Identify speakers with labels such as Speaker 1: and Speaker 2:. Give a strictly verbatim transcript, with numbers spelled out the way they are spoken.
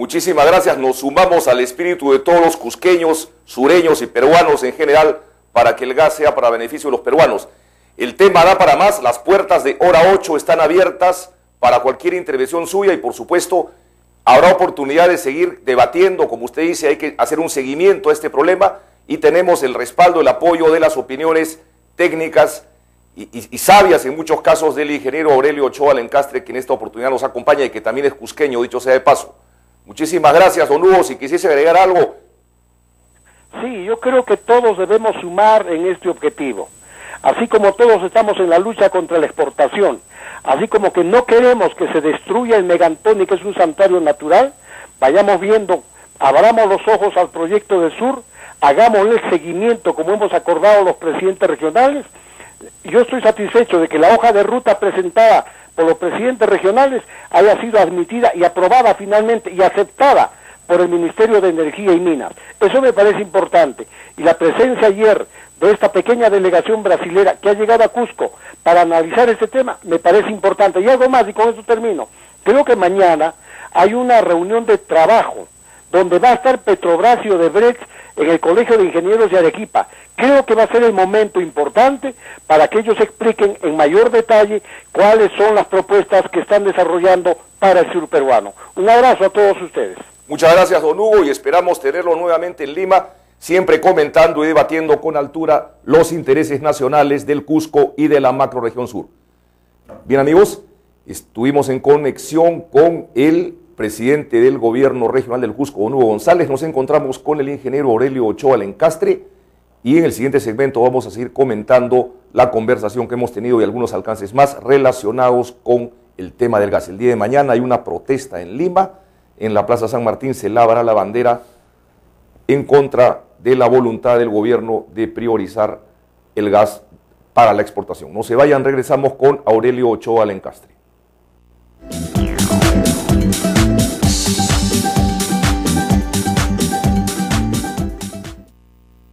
Speaker 1: Muchísimas gracias. Nos sumamos al espíritu de todos los cusqueños, sureños y peruanos en general para que el gas sea para beneficio de los peruanos. El tema da para más. Las puertas de Hora ocho están abiertas para cualquier intervención suya y, por supuesto, habrá oportunidad de seguir debatiendo. Como usted dice, hay que hacer un seguimiento a este problema y tenemos el respaldo, el apoyo de las opiniones técnicas y, y, y sabias en muchos casos del ingeniero Aurelio Ochoa Lencastre, que en esta oportunidad nos acompaña y que también es cusqueño, dicho sea de paso. Muchísimas gracias, don Hugo. Si quisiese agregar algo.
Speaker 2: Sí, yo creo que todos debemos sumar en este objetivo. Así como todos estamos en la lucha contra la exportación, así como que no queremos que se destruya el Megantoni, que es un santuario natural, vayamos viendo, abramos los ojos al proyecto del sur, hagámosle el seguimiento como hemos acordado los presidentes regionales. Yo estoy satisfecho de que la hoja de ruta presentada por los presidentes regionales haya sido admitida y aprobada finalmente y aceptada por el Ministerio de Energía y Minas. Eso me parece importante. Y la presencia ayer de esta pequeña delegación brasilera que ha llegado a Cusco para analizar este tema me parece importante. Y algo más, y con esto termino. Creo que mañana hay una reunión de trabajo donde va a estar Petrobras y Odebrecht en el Colegio de Ingenieros de Arequipa. Creo que va a ser el momento importante para que ellos expliquen en mayor detalle cuáles son las propuestas que están desarrollando para el sur peruano. Un abrazo a todos ustedes.
Speaker 1: Muchas gracias, don Hugo, y esperamos tenerlo nuevamente en Lima, siempre comentando y debatiendo con altura los intereses nacionales del Cusco y de la macrorregión sur. Bien, amigos, estuvimos en conexión con el presidente del gobierno regional del Cusco, don Hugo González. Nos encontramos con el ingeniero Aurelio Ochoa Lencastre y en el siguiente segmento vamos a seguir comentando la conversación que hemos tenido y algunos alcances más relacionados con el tema del gas. El día de mañana hay una protesta en Lima, en la Plaza San Martín se lavará la bandera en contra de la voluntad del gobierno de priorizar el gas para la exportación. No se vayan, regresamos con Aurelio Ochoa Lencastre.